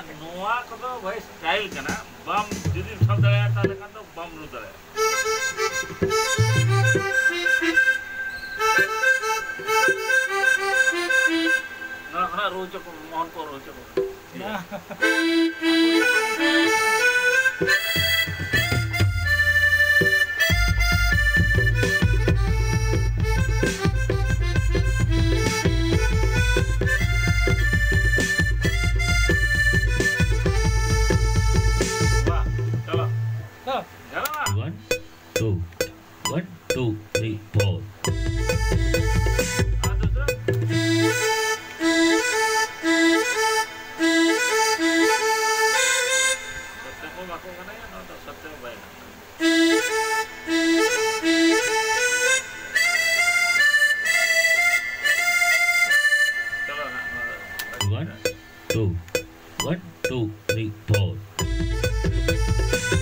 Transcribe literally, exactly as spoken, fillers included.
नोआ कदो भाई स्टाइल कना बम जुदी सब दले ताले kan तो बम नु दले ना ना रोचक मोहन को रोचक ना One, two, one, two, three, four.